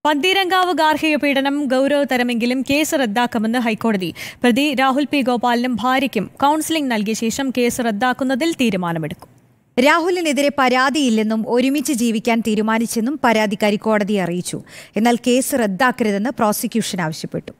പന്തീരങ്കാവ് ഗാർഹിക പീഡനം ഗൗരവതരമെങ്കിലും കേസ് റദ്ദാക്കുമെന്ന് ഹൈക്കോടതി. പ്രതി രാഹുൽ പി ഗോപാലിനും ഭാര്യയ്ക്കും കൌൺസിലിംഗ് നൽകിയ ശേഷം കേസ് റദ്ദാക്കുന്നതിൽ തീരുമാനമെടുക്കും. രാഹുലിനെതിരെ പരാതിയില്ലെന്നും ഒരുമിച്ച് ജീവിക്കാൻ തീരുമാനിച്ചെന്നും പരാതിക്കാരി കോടതിയെ അറിയിച്ചു. എന്നാൽ കേസ് റദ്ദാക്കരുതെന്ന് പ്രോസിക്യൂഷൻ ആവശ്യപ്പെട്ടു.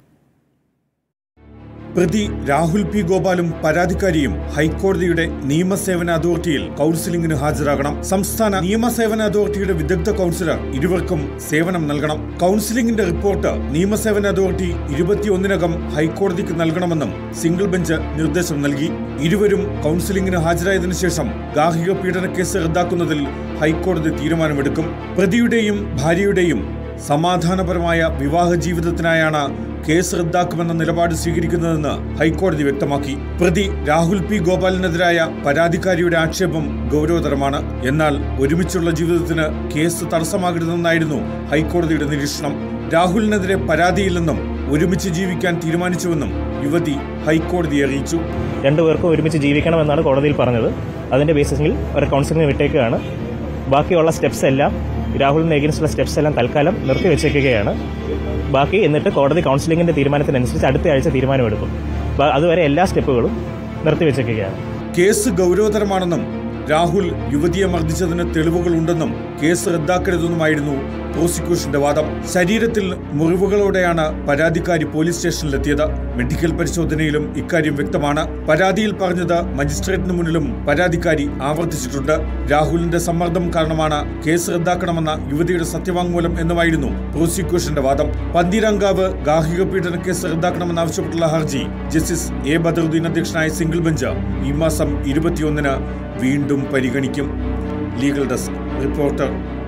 പ്രതി രാഹുൽ പി ഗോപാലും പരാതിക്കാരിയും ഹൈക്കോടതിയുടെ നിയമസേവന അതോറിറ്റിയിൽ കൌൺസിലിംഗിന് ഹാജരാകണം. സംസ്ഥാന നിയമസേവന അതോറിറ്റിയുടെ വിദഗ്ധ കൌൺസിലർ ഇരുവർക്കും സേവനം നൽകണം. കൌൺസിലിംഗിന്റെ റിപ്പോർട്ട് നിയമസേവന അതോറിറ്റി 21-നകം ഹൈക്കോടതിക്ക് നൽകണമെന്നും സിംഗിൾ ബെഞ്ച് നിർദ്ദേശം നൽകി. ഇരുവരും കൌൺസിലിംഗിന് ഹാജരായതിനു ശേഷം ഗാർഹിക പീഡന കേസ് റദ്ദാക്കുന്നതിൽ ഹൈക്കോടതി തീരുമാനമെടുക്കും. പ്രതിയുടെയും ഭാര്യയുടെയും സമാധാനപരമായ വിവാഹ ജീവിതത്തിനായാണ് കേസ് റദ്ദാക്കുമെന്ന നിലപാട് സ്വീകരിക്കുന്നതെന്ന് ഹൈക്കോടതി വ്യക്തമാക്കി. പ്രതി രാഹുൽ പി ഗോപാലിനെതിരായ പരാതിക്കാരിയുടെ ആക്ഷേപം ഗൗരവതരമാണ്. എന്നാൽ ഒരുമിച്ചുള്ള ജീവിതത്തിന് കേസ് തടസ്സമാകരുതെന്നായിരുന്നു ഹൈക്കോടതിയുടെ നിരീക്ഷണം. രാഹുലിനെതിരെ പരാതിയില്ലെന്നും ഒരുമിച്ച് ജീവിക്കാൻ തീരുമാനിച്ചുവെന്നും യുവതി ഹൈക്കോടതിയെ അറിയിച്ചു. രണ്ടുപേർക്കും ഒരുമിച്ച് ജീവിക്കണമെന്നാണ് കോടതിയിൽ പറഞ്ഞത്. അതിന്റെ ബേസിസിൽ ഒരു കൗൺസിലിംഗ് വിട്ടേക്കുകയാണ്. ബാക്കിയുള്ള സ്റ്റെപ്സ് എല്ലാം രാഹുലിന് എഗെയിൻസ്റ്റുള്ള സ്റ്റെപ്സ് എല്ലാം തൽക്കാലം നിർത്തിവെച്ചേക്കുകയാണ്. ബാക്കി എന്നിട്ട് കോടതി കൗൺസിലിംഗിന്റെ തീരുമാനത്തിനനുസരിച്ച് അടുത്ത ആഴ്ച തീരുമാനമെടുക്കും. അതുവരെ എല്ലാ സ്റ്റെപ്പുകളും നിർത്തിവെച്ചേക്കുകയാണ്. കേസ് ഗൗരവതരമാണെന്നും രാഹുൽ യുവതിയെ മർദ്ദിച്ചതിന് തെളിവുകളുണ്ടെന്നും കേസ് റദ്ദാക്കരുതെന്നുമായിരുന്നു പ്രോസിക്യൂഷന്റെ വാദം. ശരീരത്തിൽ മുറിവുകളോടെയാണ് പരാതിക്കാരി പോലീസ് സ്റ്റേഷനിലെത്തിയത്. മെഡിക്കൽ പരിശോധനയിലും ഇക്കാര്യം വ്യക്തമാണ്. പരാതിയിൽ പറഞ്ഞത് മജിസ്ട്രേറ്റിന് മുന്നിലും പരാതിക്കാരി ആവർത്തിച്ചിട്ടുണ്ട്. രാഹുലിന്റെ സമ്മർദ്ദം കാരണമാണ് കേസ് റദ്ദാക്കണമെന്ന യുവതിയുടെ സത്യവാങ്മൂലം എന്നുമായിരുന്നു പ്രോസിക്യൂഷന്റെ വാദം. പന്തീരങ്കാവ് ഗാർഹിക പീഡന കേസ് റദ്ദാക്കണമെന്നാവശ്യപ്പെട്ടുള്ള ഹർജി ജസ്റ്റിസ് എ ബദറുദ്ദീൻ അധ്യക്ഷനായ സിംഗിൾ ബെഞ്ച് ഈ മാസം 21-ന് വീണ്ടും പരിഗണിക്കും. Legal desk reporter.